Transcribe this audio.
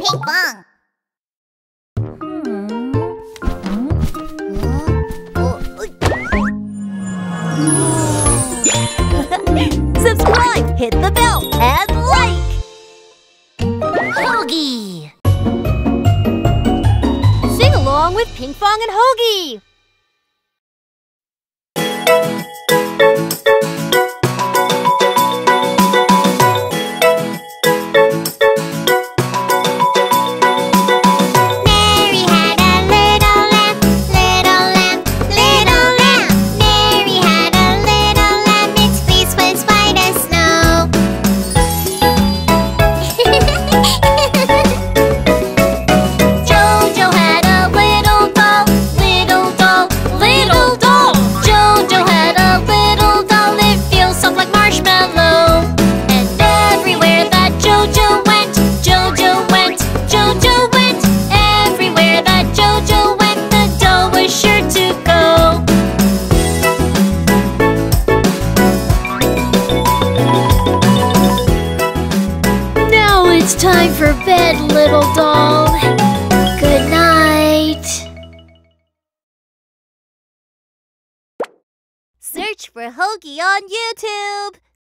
Pinkfong. Subscribe, hit the bell, and like! Hogi. Sing along with Pinkfong and Hogi! It's time for bed, little doll. Good night. Search for Hogi on YouTube.